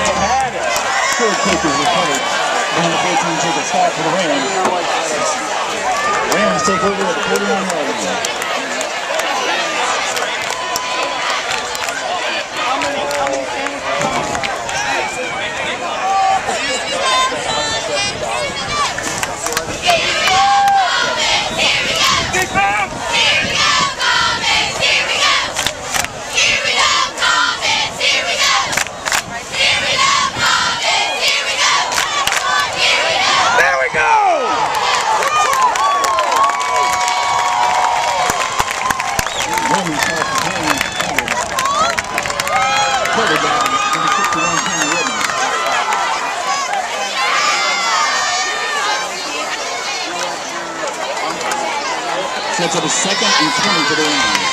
had it. Third kick is recovered. Then the 14 take a stop for the Rams. Rams take over at the 41-yard line. Sets up a 2nd and 20 for the Rams.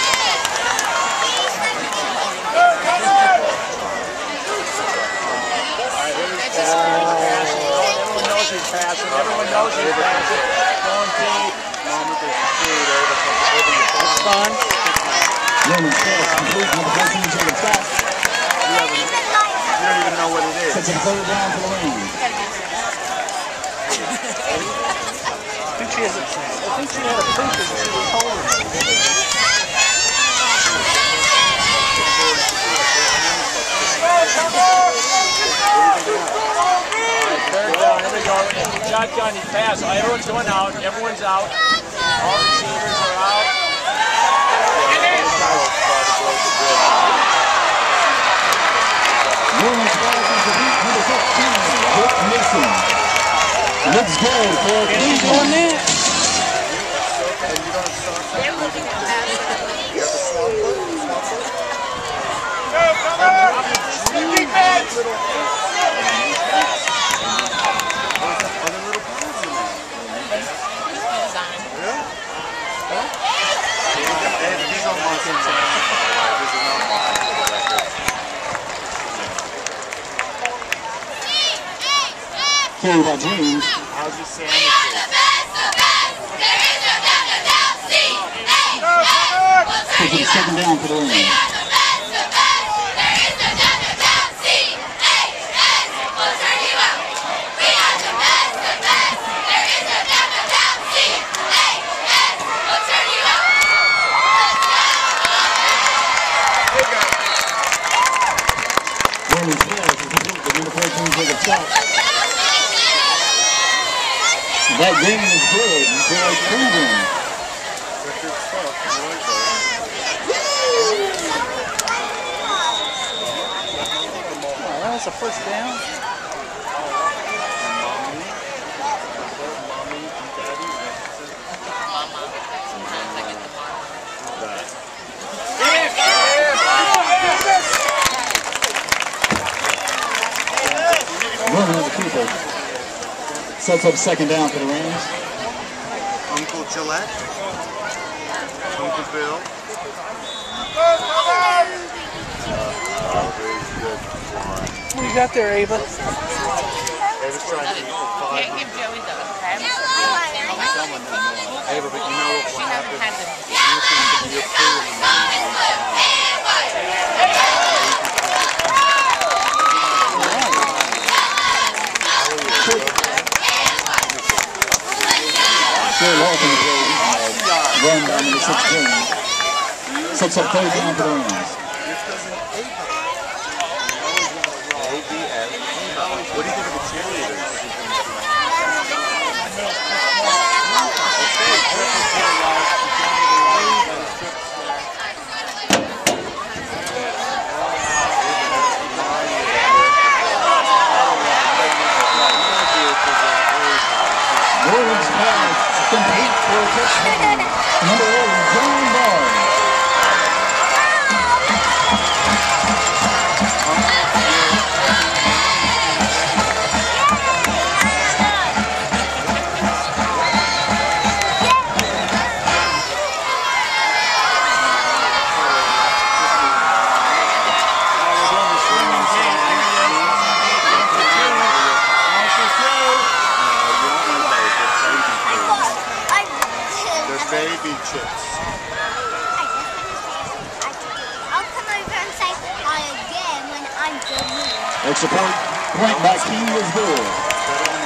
Everyone knows he's passing. Everyone knows he's passing. Going deep. That's fun. Roman pass complete with the 14 take a stop. You don't even know what it is. Sets up a 3rd down for the Rams. I think she had a proof that she was holding it. Third down, here we go. Shotgun, he passed. Everyone's going out. Everyone's out. All receivers are out. Roman's pass is complete with the 15. Dick Mason. Looks good for He's doing that. Carry by James. How's your sandwich? Takes it 2nd down for the Rams. Roman's pass is complete. The number 14 take a stop. That game is good. You feel like proving. Oh, that's a 1st down. Roman has a keeper. Sets up 2nd down for the Rams. Uncle Gillette. Uncle Bill. What do you got there, Ava? Ava's trying to eat for 500. Can't give Joey the crabs. Ava, but you know what She will hasn't happen? had them. You're Run down to the 16. Sets up 3rd down for the Rams. What do you think of the cheerleaders? Williams pass complete for a touchdown. Number 8, John Ball. Baby chips. I'll come over and say hi again when I'm done. Next support, point by Key is good.